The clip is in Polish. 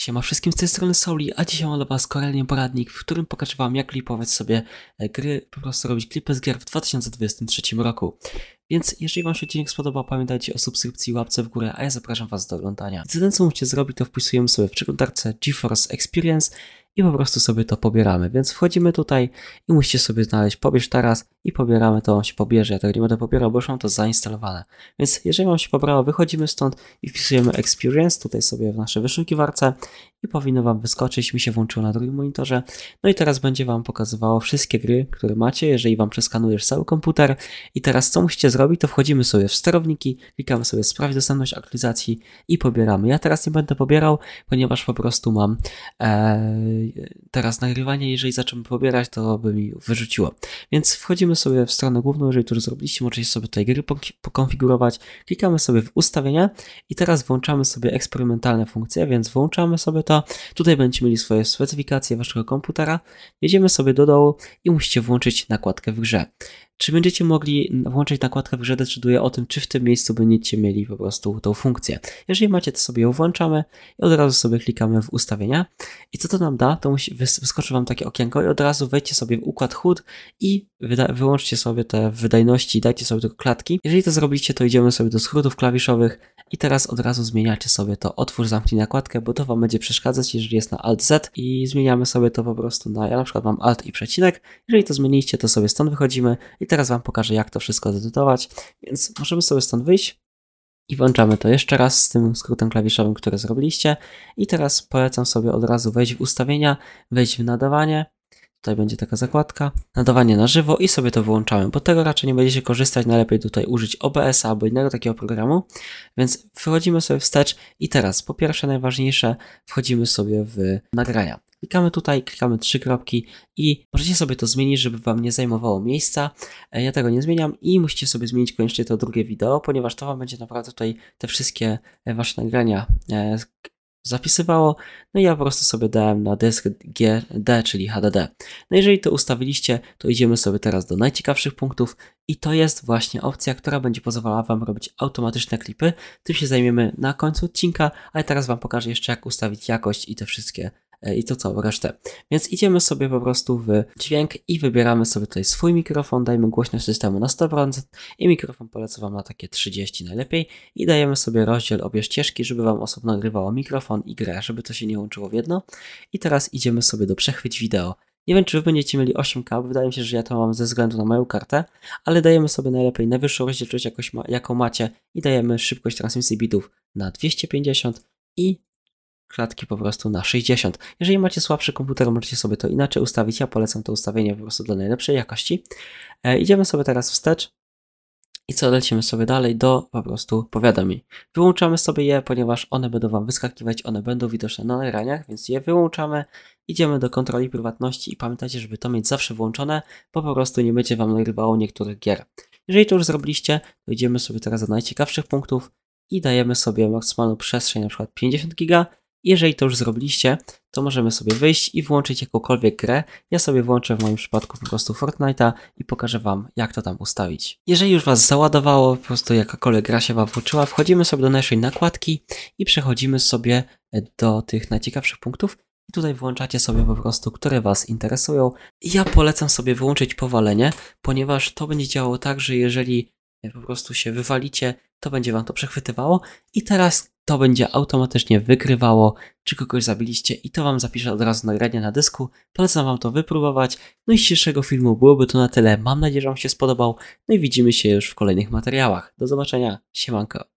Siema wszystkim, z tej strony Soli, a dzisiaj mam dla was kolejny poradnik, w którym pokażę wam, jak klipować sobie gry, po prostu robić klipy z gier w 2023 roku. Więc jeżeli wam się odcinek spodobał, pamiętajcie o subskrypcji i łapce w górę, a ja zapraszam was do oglądania. Jedyne co musicie zrobić, to wpisujemy sobie w przeglądarce GeForce Experience i po prostu sobie to pobieramy. Więc wchodzimy tutaj i musicie sobie znaleźć pobierz teraz i pobieramy, to on się pobierze. Ja tego nie będę pobierał, bo już mam to zainstalowane. Więc jeżeli wam się pobrało, wychodzimy stąd i wpisujemy Experience tutaj sobie w naszej wyszukiwarce i powinno wam wyskoczyć. Mi się włączyło na drugim monitorze. No i teraz będzie wam pokazywało wszystkie gry, które macie, jeżeli wam przeskanujesz cały komputer. I teraz co musicie zrobić, to wchodzimy sobie w sterowniki, klikamy sobie sprawdź dostępność aktualizacji i pobieramy. Ja teraz nie będę pobierał, ponieważ po prostu mam teraz nagrywanie. Jeżeli zaczynamy pobierać, to by mi wyrzuciło. Więc wchodzimy sobie w stronę główną, jeżeli to już zrobiliście, możecie sobie tutaj gry pokonfigurować. Klikamy sobie w ustawienia i teraz włączamy sobie eksperymentalne funkcje, więc włączamy sobie to. Tutaj będziecie mieli swoje specyfikacje waszego komputera. Jedziemy sobie do dołu i musicie włączyć nakładkę w grze. Czy będziecie mogli włączyć nakładkę w grze, decyduje o tym, czy w tym miejscu będziecie mieli po prostu tą funkcję. Jeżeli macie, to sobie ją włączamy i od razu sobie klikamy w ustawienia. I co to nam da? To wyskoczy wam takie okienko i od razu wejdźcie sobie w układ HUD i wyłączcie sobie te wydajności, dajcie sobie tylko klatki. Jeżeli to zrobicie, to idziemy sobie do skrótów klawiszowych i teraz od razu zmieniacie sobie to otwórz, zamknij nakładkę, bo to wam będzie przeszkadzać, jeżeli jest na Alt-Z i zmieniamy sobie to po prostu na, ja na przykład mam Alt i przecinek. Jeżeli to zmieniliście, to sobie stąd wychodzimy i teraz wam pokażę, jak to wszystko zedytować, więc możemy sobie stąd wyjść i włączamy to jeszcze raz z tym skrótem klawiszowym, który zrobiliście i teraz polecam sobie od razu wejść w ustawienia, wejść w nadawanie. Tutaj będzie taka zakładka, nadawanie na żywo i sobie to wyłączamy, bo tego raczej nie będziecie korzystać, najlepiej tutaj użyć OBS-a albo innego takiego programu, więc wchodzimy sobie wstecz i teraz po pierwsze najważniejsze wchodzimy sobie w nagrania. Klikamy tutaj, klikamy 3 kropki i możecie sobie to zmienić, żeby wam nie zajmowało miejsca. Ja tego nie zmieniam i musicie sobie zmienić koniecznie to drugie wideo, ponieważ to wam będzie naprawdę tutaj te wszystkie wasze nagrania zapisywało. No i ja po prostu sobie dałem na dysk GD, czyli HDD. No jeżeli to ustawiliście, to idziemy sobie teraz do najciekawszych punktów i to jest właśnie opcja, która będzie pozwalała wam robić automatyczne klipy. Tym się zajmiemy na końcu odcinka, ale teraz wam pokażę jeszcze, jak ustawić jakość i te wszystkie i to całą resztę. Więc idziemy sobie po prostu w dźwięk i wybieramy sobie tutaj swój mikrofon, dajmy głośność systemu na 100% i mikrofon polecę wam na takie 30 najlepiej i dajemy sobie rozdział obie ścieżki, żeby wam osobno nagrywało mikrofon i grę, żeby to się nie łączyło w jedno. I teraz idziemy sobie do przechwyć wideo. Nie wiem, czy wy będziecie mieli 8K, bo wydaje mi się, że ja to mam ze względu na moją kartę, ale dajemy sobie najlepiej najwyższą rozdzielczość, jaką macie i dajemy szybkość transmisji bitów na 250 i klatki po prostu na 60. Jeżeli macie słabszy komputer, możecie sobie to inaczej ustawić. Ja polecam to ustawienie po prostu dla najlepszej jakości. Idziemy sobie teraz wstecz i co, lecimy sobie dalej do po prostu powiadomień. Wyłączamy sobie je, ponieważ one będą wam wyskakiwać, one będą widoczne na nagraniach, więc je wyłączamy. Idziemy do kontroli prywatności i pamiętajcie, żeby to mieć zawsze włączone, bo po prostu nie będzie wam nagrywało niektórych gier. Jeżeli to już zrobiliście, to idziemy sobie teraz do najciekawszych punktów i dajemy sobie maksymalną przestrzeń, na przykład 50 giga. Jeżeli to już zrobiliście, to możemy sobie wyjść i włączyć jakąkolwiek grę. Ja sobie włączę w moim przypadku po prostu Fortnite'a i pokażę wam, jak to tam ustawić. Jeżeli już was załadowało, po prostu jakakolwiek gra się wam włączyła, wchodzimy sobie do naszej nakładki i przechodzimy sobie do tych najciekawszych punktów. I tutaj włączacie sobie po prostu, które was interesują. Ja polecam sobie wyłączyć powalenie, ponieważ to będzie działało tak, że jeżeli po prostu się wywalicie, to będzie wam to przechwytywało i teraz to będzie automatycznie wykrywało, czy kogoś zabiliście i to wam zapisze od razu nagranie na dysku. Polecam wam to wypróbować. No i z dzisiejszego filmu byłoby to na tyle. Mam nadzieję, że wam się spodobał. No i widzimy się już w kolejnych materiałach. Do zobaczenia. Siemanko.